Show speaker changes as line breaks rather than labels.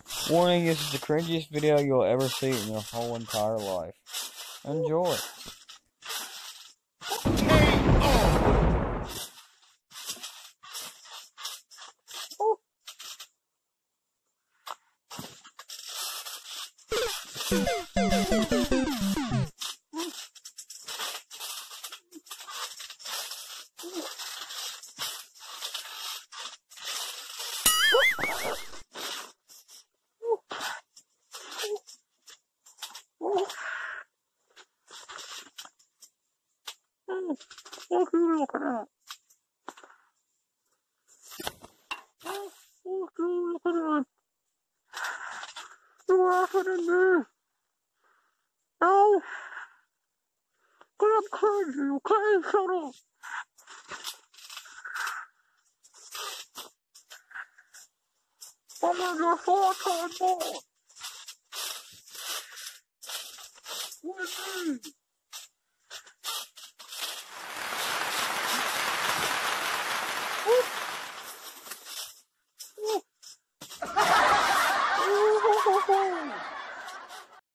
Warning, this is the cringiest video you'll ever see in your whole entire life. Enjoy. What are you looking at? What are you looking at? You're laughing at me. No. I'm crazy, okay? Shut up. I'm in your 4-time boss. With me.